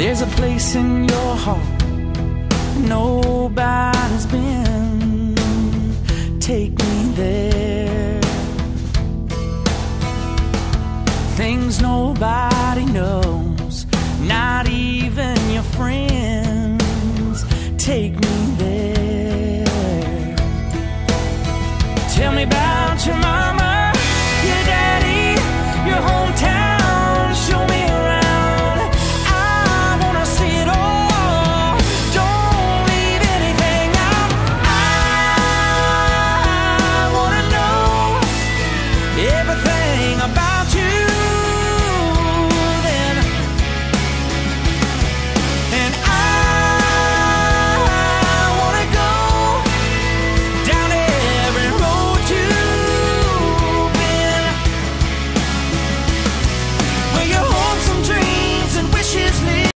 There's a place in your heart nobody's been. Take me there. Things nobody knows, not even your friends. Take me there. Tell me about your mom